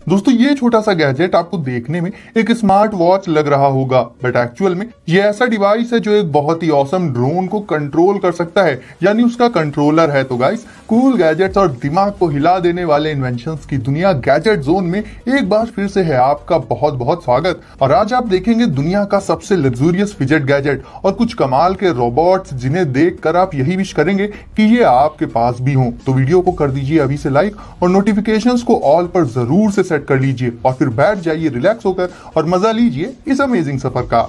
दोस्तों ये छोटा सा गैजेट आपको देखने में एक स्मार्ट वॉच लग रहा होगा, बट एक्चुअल में ये ऐसा डिवाइस है जो एक बहुत ही ऑसम ड्रोन को कंट्रोल कर सकता है, यानी उसका कंट्रोलर है। तो गाइस, कूल गैजेट्स और दिमाग को हिला देने वाले इन्वेंशंस की दुनिया गैजेट जोन में एक बार फिर से है आपका बहुत बहुत स्वागत। और आज आप देखेंगे दुनिया का सबसे लग्जूरियस फिजेट गैजेट और कुछ कमाल के रोबोट्स जिन्हें देखकर आप यही विश करेंगे कि ये आपके पास भी हों। तो वीडियो को कर दीजिए अभी से लाइक और नोटिफिकेशंस को ऑल पर जरूर से सेट कर लीजिए और फिर बैठ जाइए रिलैक्स होकर और मजा लीजिए इस अमेजिंग सफर का।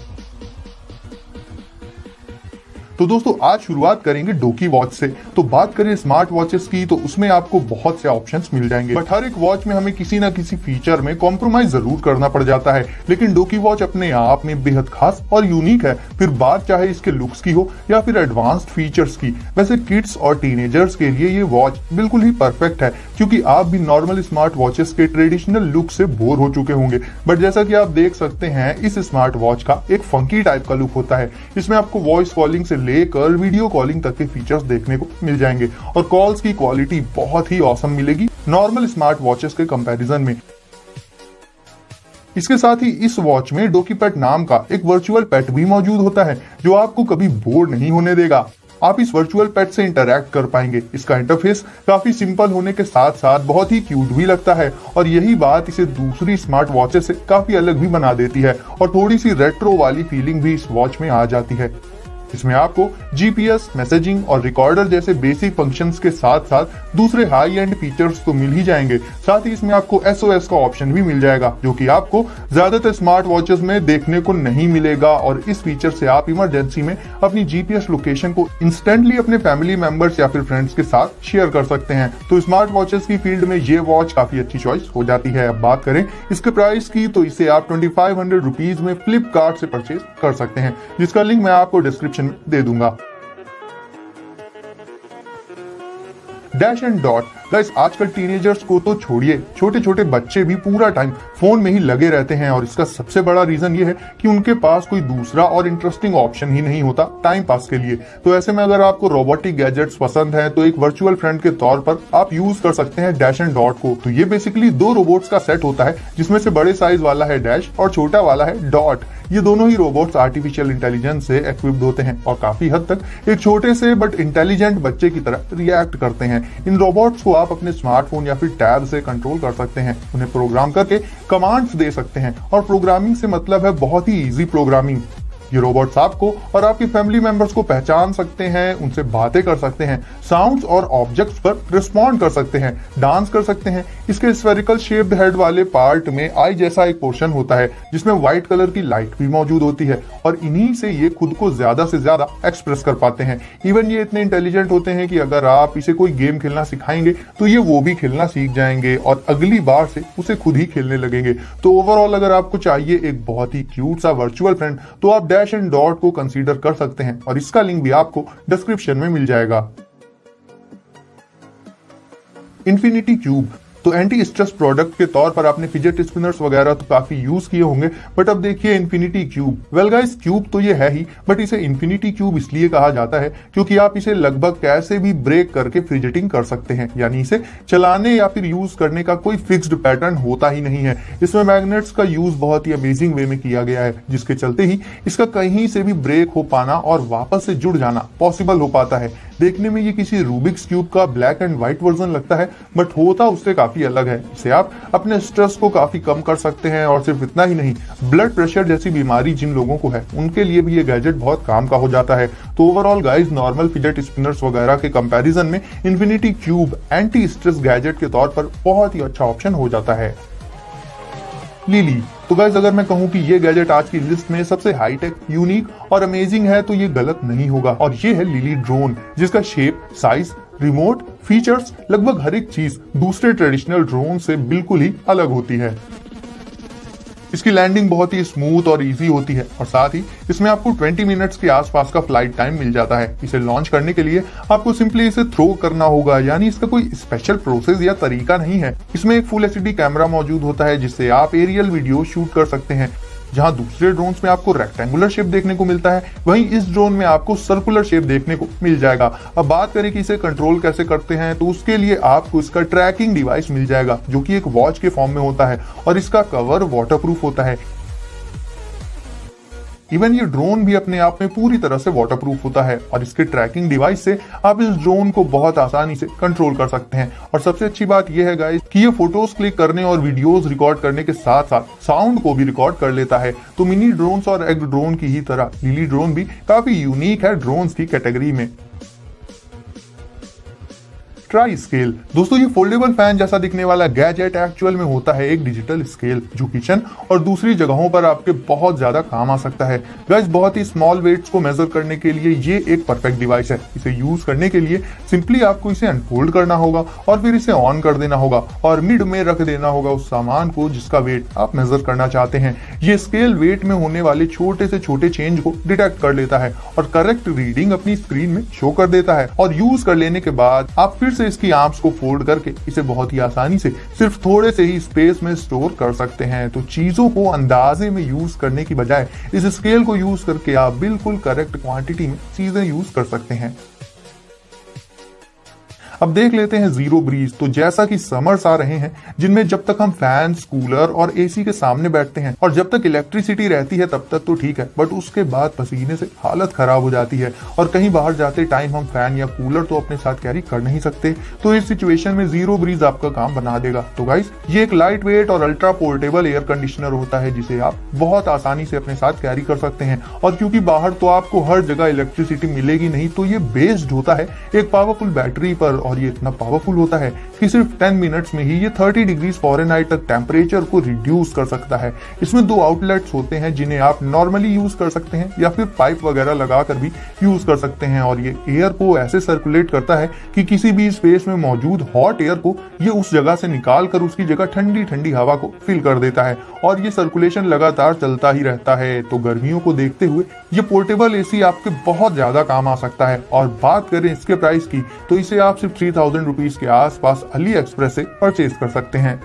तो दोस्तों आज शुरुआत करेंगे डोकी वॉच से। तो बात करें स्मार्ट वॉचेस की तो उसमें आपको बहुत से ऑप्शंस मिल जाएंगे, बट हर एक वॉच में हमें किसी ना किसी फीचर में कॉम्प्रोमाइज जरूर करना पड़ जाता है। लेकिन डोकी वॉच अपने आप में बेहद खास और यूनिक है, फिर बात चाहे इसके लुक्स की हो या फिर एडवांस्ड फीचर्स की। वैसे किड्स और टीनेजर्स के लिए ये वॉच बिल्कुल ही परफेक्ट है, क्योंकि आप भी नॉर्मल स्मार्ट वॉचेस के ट्रेडिशनल लुक से बोर हो चुके होंगे। बट जैसा कि आप देख सकते हैं इस स्मार्ट वॉच का एक फंकी टाइप का लुक होता है। इसमें आपको वॉइस कॉलिंग से लेकर वीडियो कॉलिंग तक के फीचर्स देखने को मिल जाएंगे और कॉल्स की क्वालिटी बहुत ही ऑसम मिलेगी नॉर्मल स्मार्ट वॉचेस के कंपैरिजन में। इसके साथ ही इस वॉच में डोकी पेट नाम का एक वर्चुअल पेट भी मौजूद होता है जो आपको कभी बोर नहीं होने देगा। आप इस वर्चुअल पेट से इंटरैक्ट कर पाएंगे। इसका इंटरफेस काफी सिंपल होने के साथ साथ बहुत ही क्यूट भी लगता है और यही बात इसे दूसरी स्मार्ट वॉचेस से काफी अलग भी बना देती है और थोड़ी सी रेट्रो वाली फीलिंग भी इस वॉच में आ जाती है। इसमें आपको जीपीएस, मैसेजिंग और रिकॉर्डर जैसे बेसिक फंक्शंस के साथ साथ दूसरे हाई एंड फीचर्स तो मिल ही जाएंगे। साथ ही इसमें आपको एसओएस का ऑप्शन भी मिल जाएगा जो कि आपको ज्यादातर स्मार्ट वॉचेस में देखने को नहीं मिलेगा और इस फीचर से आप इमरजेंसी में अपनी जीपीएस लोकेशन को इंस्टेंटली अपने फैमिली मेंबर्स या फिर फ्रेंड्स के साथ शेयर कर सकते हैं। तो स्मार्ट वॉचेस की फील्ड में ये वॉच काफी अच्छी चॉइस हो जाती है। अब बात करें इसके प्राइस की तो इसे आप 2500 रुपीज में फ्लिपकार्ट से परचेज कर सकते हैं, जिसका लिंक मैं आपको डिस्क्रिप्शन दे दूंगा। डैश एंड डॉट गाइस, आजकल टीनेजर्स को तो छोड़िए, छोटे छोटे बच्चे भी पूरा टाइम फोन में ही लगे रहते हैं और इसका सबसे बड़ा रीजन ये है कि उनके पास कोई दूसरा और इंटरेस्टिंग ऑप्शन ही नहीं होता टाइम पास के लिए। तो ऐसे में अगर आपको रोबोटिक गैजेट्स पसंद है तो एक वर्चुअल फ्रेंड के तौर पर आप यूज कर सकते हैं डैश एंड डॉट को। तो ये बेसिकली दो रोबोट्स का सेट होता है जिसमें से बड़े साइज वाला है डैश और छोटा वाला है डॉट। ये दोनों ही रोबोट्स आर्टिफिशियल इंटेलिजेंस से इक्विप्ड होते हैं और काफी हद तक एक छोटे से बट इंटेलिजेंट बच्चे की तरह रिएक्ट करते हैं। इन रोबोट्स को आप अपने स्मार्टफोन या फिर टैब से कंट्रोल कर सकते हैं, उन्हें प्रोग्राम करके कमांड्स दे सकते हैं और प्रोग्रामिंग से मतलब है बहुत ही इजी प्रोग्रामिंग। ये रोबोट्स आपको और आपकी फैमिली मेंबर्स को पहचान सकते हैं, उनसे बातें कर सकते हैं, साउंड्स और ऑब्जेक्ट्स पर रिस्पॉन्ड कर सकते हैं, डांस कर सकते हैं। इसके स्फेरिकल शेप्ड हेड वाले पार्ट में आई जैसा एक पोर्शन होता है जिसमें व्हाइट कलर की लाइट भी मौजूद होती है और इन्हीं से ये खुद को ज्यादा से ज्यादा एक्सप्रेस कर पाते हैं। इवन ये इतने इंटेलिजेंट होते हैं कि अगर आप इसे कोई गेम खेलना सिखाएंगे तो ये वो भी खेलना सीख जाएंगे और अगली बार से उसे खुद ही खेलने लगेंगे। तो ओवरऑल अगर आपको चाहिए एक बहुत ही क्यूट सा वर्चुअल फ्रेंड तो आप डैश एंड डॉट को कंसीडर कर सकते हैं और इसका लिंक भी आपको डिस्क्रिप्शन में मिल जाएगा। इन्फिनिटी क्यूब तो एंटी स्ट्रेस प्रोडक्ट के तौर पर आपने फिजेट स्पिनर्स वगैरह तो काफी यूज किए होंगे, बट अब देखिए infinity cube. Well guys, cube तो ये है ही, बट इसे इन्फिनिटी क्यूब इसलिए कहा जाता है क्योंकि आप इसे लगभग कैसे भी ब्रेक करके फिजेटिंग कर सकते हैं, यानी इसे चलाने या फिर यूज करने का कोई फिक्स्ड पैटर्न होता ही नहीं है। इसमें मैग्नेट्स का यूज बहुत ही अमेजिंग वे में किया गया है जिसके चलते ही इसका कहीं से भी ब्रेक हो पाना और वापस से जुड़ जाना पॉसिबल हो पाता है। देखने में ये किसी रूबिक्स क्यूब का ब्लैक एंड व्हाइट वर्जन लगता है, बट होता उससे काफी अलग है। इसे आप अपने स्ट्रेस को काफी कम कर सकते हैं और सिर्फ इतना ही नहीं, ब्लड प्रेशर जैसी बीमारी जिन लोगों को है उनके लिए भी ये गैजेट बहुत काम का हो जाता है। तो overall guys, normal fidget spinners वगैरह के कंपैरिजन में infinity cube anti stress gadget के तौर पर बहुत ही अच्छा ऑप्शन हो जाता है। लिली तो गाइस, अगर मैं कहूं कि ये गैजेट आज की लिस्ट में सबसे हाईटेक, यूनिक और अमेजिंग है तो ये गलत नहीं होगा और ये है लिली ड्रोन, जिसका शेप, साइज, रिमोट, फीचर्स, लगभग हर एक चीज दूसरे ट्रेडिशनल ड्रोन से बिल्कुल ही अलग होती है। इसकी लैंडिंग बहुत ही स्मूथ और इजी होती है और साथ ही इसमें आपको 20 मिनट्स के आसपास का फ्लाइट टाइम मिल जाता है। इसे लॉन्च करने के लिए आपको सिंपली इसे थ्रो करना होगा, यानी इसका कोई स्पेशल प्रोसेस या तरीका नहीं है। इसमें एक फुल एचडी कैमरा मौजूद होता है जिससे आप एरियल वीडियो शूट कर सकते हैं। जहां दूसरे ड्रोन्स में आपको रेक्टेंगुलर शेप देखने को मिलता है, वहीं इस ड्रोन में आपको सर्कुलर शेप देखने को मिल जाएगा। अब बात करें कि इसे कंट्रोल कैसे करते हैं, तो उसके लिए आपको इसका ट्रैकिंग डिवाइस मिल जाएगा जो कि एक वॉच के फॉर्म में होता है और इसका कवर वाटरप्रूफ होता है। इवन ये ड्रोन भी अपने आप में पूरी तरह से वाटरप्रूफ होता है और इसके ट्रैकिंग डिवाइस से आप इस ड्रोन को बहुत आसानी से कंट्रोल कर सकते हैं। और सबसे अच्छी बात यह है गाइस कि ये फोटोज क्लिक करने और वीडियोस रिकॉर्ड करने के साथ साथ साउंड को भी रिकॉर्ड कर लेता है। तो मिनी ड्रोन्स और एग ड्रोन की ही तरह लिली ड्रोन भी काफी यूनिक है ड्रोन्स की कैटेगरी में। ट्राई स्केल दोस्तों, ये फोल्डेबल फैन जैसा दिखने वाला गैजेट एक्चुअल में होता है एक डिजिटल स्केल जो किचन और दूसरी जगहों पर आपके बहुत ज्यादा काम आ सकता है। गाइस, बहुत ही स्मॉल वेट्स को मेजर करने के लिए ये एक परफेक्ट डिवाइस है। इसे यूज करने के लिए सिंपली आपको इसे अनफोल्ड करना होगा और फिर इसे ऑन कर देना होगा और मिड में रख देना होगा उस सामान को जिसका वेट आप मेजर करना चाहते हैं। ये स्केल वेट में होने वाले छोटे से छोटे चेंज को डिटेक्ट कर लेता है और करेक्ट रीडिंग अपनी स्क्रीन में शो कर देता है। और यूज कर लेने के बाद आप फिर से इसकी आर्म्स को फोल्ड करके इसे बहुत ही आसानी से सिर्फ थोड़े से ही स्पेस में स्टोर कर सकते हैं। तो चीजों को अंदाजे में यूज करने की बजाय इस स्केल को यूज करके आप बिल्कुल करेक्ट क्वांटिटी में चीजें यूज कर सकते हैं। अब देख लेते हैं जीरो ब्रीज। तो जैसा कि समर्स आ रहे हैं जिनमें जब तक हम फैंस, कूलर और एसी के सामने बैठते हैं और जब तक इलेक्ट्रिसिटी रहती है तब तक तो ठीक है, बट उसके बाद पसीने से हालत खराब हो जाती है और कहीं बाहर जाते टाइम हम फैन या कूलर तो अपने साथ कैरी कर नहीं सकते। तो इस सिचुएशन में जीरो ब्रीज आपका काम बना देगा। तो गाइस, ये एक लाइट वेट और अल्ट्रा पोर्टेबल एयर कंडीशनर होता है जिसे आप बहुत आसानी से अपने साथ कैरी कर सकते हैं। और क्योंकि बाहर तो आपको हर जगह इलेक्ट्रिसिटी मिलेगी नहीं, तो ये बेस्ड होता है एक पावरफुल बैटरी पर और ये इतना पावरफुल होता है कि सिर्फ 10 मिनट्स में ही ये 30 डिग्री फ़ारेनहाइट तक टेम्परेचर को रिड्यूस कर सकता है। इसमें 2 आउटलेट्स होते हैं जिन्हें आप नॉर्मली यूज कर सकते हैं या फिर पाइप वगैरह लगाकर भी यूज कर सकते हैं और ये एयर को ऐसे सर्कुलेट करता है कि किसी भी स्पेस में मौजूद हॉट एयर को ये उस जगह से निकाल कर उसकी जगह ठंडी ठंडी हवा को फिल कर देता है और ये सर्कुलेशन लगातार चलता ही रहता है। तो गर्मियों को देखते हुए ये पोर्टेबल एसी आपके बहुत ज्यादा काम आ सकता है। और बात करें इसके प्राइस की, तो इसे आप सिर्फ 3000 रुपीज के आसपास अली एक्सप्रेस से परचेज कर सकते हैं।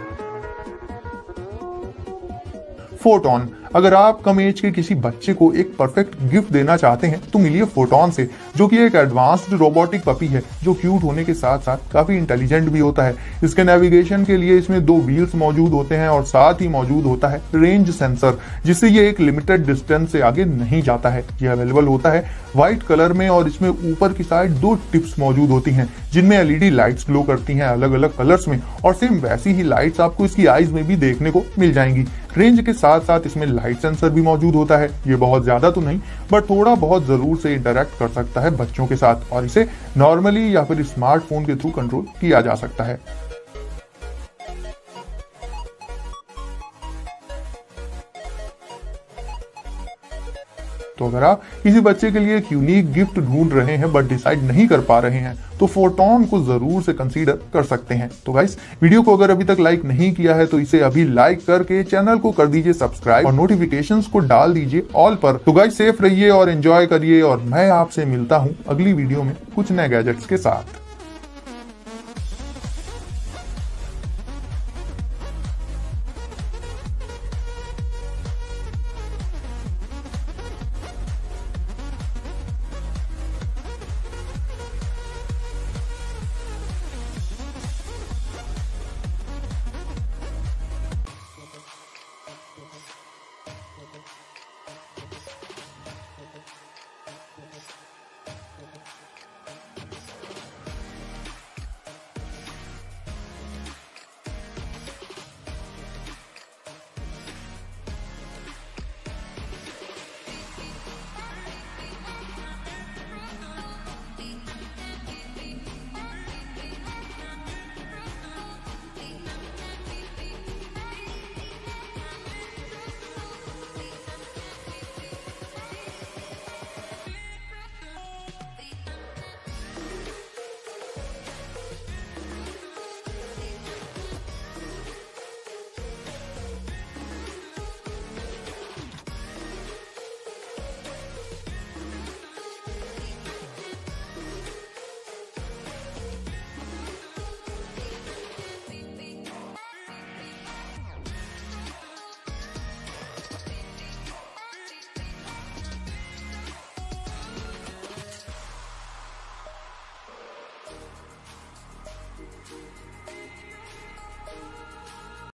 फोटोन, अगर आप कम एज के किसी बच्चे को एक परफेक्ट गिफ्ट देना चाहते हैं तो मिलिए फोटोन से, जो कि एक एडवांस्ड रोबोटिक पपी है जो क्यूट होने के साथ साथ काफी इंटेलिजेंट भी होता है। इसके नेविगेशन के लिए इसमें 2 व्हील्स मौजूद होते हैं और साथ ही मौजूद होता है रेंज सेंसर, जिससे ये एक लिमिटेड डिस्टेंस से आगे नहीं जाता है। ये अवेलेबल होता है व्हाइट कलर में और इसमें ऊपर की साइड 2 टिप्स मौजूद होती हैं जिनमें एलईडी लाइट्स ग्लो करती हैं अलग अलग कलर्स में और सेम वैसी ही लाइट्स आपको इसकी आईज में भी देखने को मिल जाएंगी। रेंज के साथ साथ इसमें लाइट सेंसर भी मौजूद होता है। ये बहुत ज्यादा तो नहीं, बट थोड़ा बहुत जरूर से इंटरैक्ट कर सकता है बच्चों के साथ और इसे नॉर्मली या फिर स्मार्टफोन के थ्रू कंट्रोल किया जा सकता है। तो अगर आप किसी बच्चे के लिए एक यूनिक गिफ्ट ढूंढ रहे हैं बट डिसाइड नहीं कर पा रहे हैं तो फोटोन को जरूर से कंसीडर कर सकते हैं। तो गाइस, वीडियो को अगर अभी तक लाइक नहीं किया है तो इसे अभी लाइक करके चैनल को कर दीजिए सब्सक्राइब और नोटिफिकेशंस को डाल दीजिए ऑल पर। तो गाइस, सेफ रहिए और एंजॉय करिए और मैं आपसे मिलता हूं अगली वीडियो में कुछ नए गैजेट्स के साथ।